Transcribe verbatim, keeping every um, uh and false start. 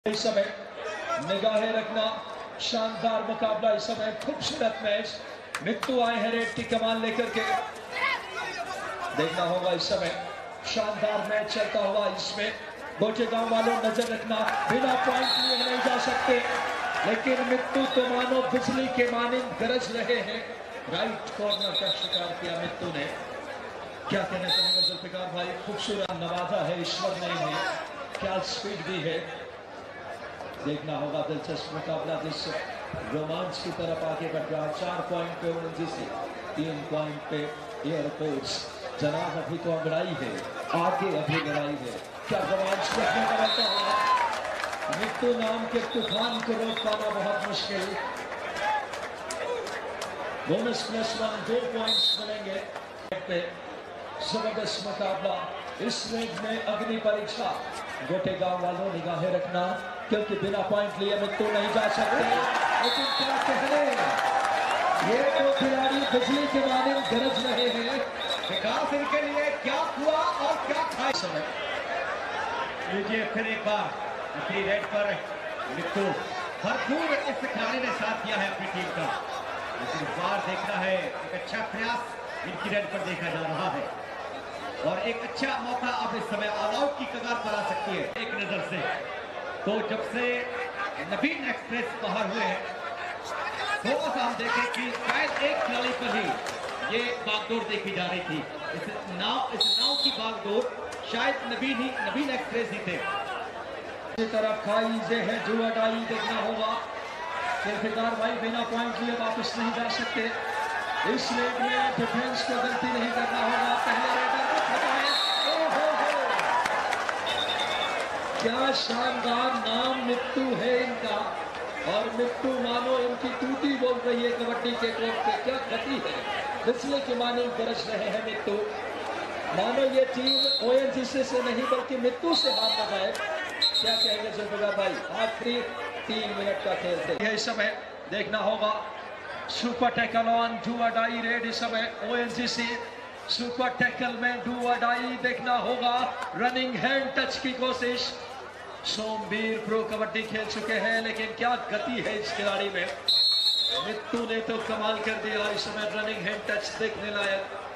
इस समय निगाहें रखना, शानदार मुकाबला, इस समय खूबसूरत मैच। मित्तू आए हैं रेड की कमान लेकर के, देखना होगा इस समय शानदार मैच चलता हुआ। इसमें गोटे गांव वालों नजर रखना, बिना पॉइंट लिए नहीं जा सकते, लेकिन मित्तू तो मानो बिजली के मानिंद गरज रहे हैं। राइट कॉर्नर का शिकार किया मित्तू ने। क्या कहना चाहेंगे जुल्फिकार भाई? खूबसूरत नवाजा है ईश्वर ने इन्हें, क्या स्पीड दी है। देखना होगा दिलचस्प मुकाबला जिस रोमांच की तरफ आगे बढ़ रहा है। चार पॉइंट पे उनतीस, तीन पॉइंट पे एयरपोर्ट्स। जनाब अभी तो अंगड़ाई है, आगे अभी लड़ाई है। क्या रोमांच देखने का रहता होगा। मित्तू नाम के तूफान को रोक पाना बहुत मुश्किल। बोनस प्लस वन, दो पॉइंट्स मिलेंगे पे। जबरदस्त मुकाबला, इस रेड में अग्नि परीक्षा। गोटे गांव वालों निगाहें रखना, क्योंकि बिना पॉइंट लिए मित्तू नहीं जा सकते। लेकिन क्या कहने, ये तो खिलाड़ी बिजली के माने गरज रहे हैं। विकास इनके लिए क्या हुआ और क्या खाए समय। लीजिए फिर एक बार अपनी रेड पर मित्तू। भरपूर इस खिलाड़ी ने साथ दिया है अपनी टीम का, लेकिन इस बार देखना है एक अच्छा प्रयास इनकी रेड पर देखा जा रहा है और एक अच्छा मौका अब इस समय ऑल आउट की कगार पर आ सकती है। एक नजर से तो जब से नवीन एक्सप्रेस बाहर हुए हैं, थोड़ा सा हम देखें कि शायद एक खिलाड़ी पर ही ये बागडोर देखी जा रही थी। इस नाव इस नाव की बागडोर शायद नवीन ही नवीन एक्सप्रेस ही थे। इस तरफ खाई जे है जुआ डाई, देखना होगा। जुल्फिकार भाई बिना पॉइंट लिए वापस नहीं जा सकते। इस रेड में डिफेंस को गलती नहीं करना होगा। पहले रेडर को खटाए। ओहो हो, क्या शानदार नाम मित्तू है इनका, और मित्तू मानो इनकी टूटी बोल रही है कबड्डी के कोर्ट पे। क्या गति है, बिजली के माने गरज रहे हैं मित्तू। मानो ये टीम ओएनजीसी से नहीं बल्कि मित्तू से हाथ लगाए। क्या कहेंगे जुल्फिकार भाई? आखिरी तीन मिनट का खेल थे इस समय। देखना होगा सुपर टैकल ऑन डू और डाई रेड। इस समय ओएनजीसी सुपर टैकल में डू और डाई। देखना होगा रनिंग हैंड टच की कोशिश। सोमवीर प्रो कबड्डी खेल चुके हैं, लेकिन क्या गति है इस खिलाड़ी में। मित्तू ने तो कमाल कर दिया। इस समय रनिंग हैंड टच देखने लायक।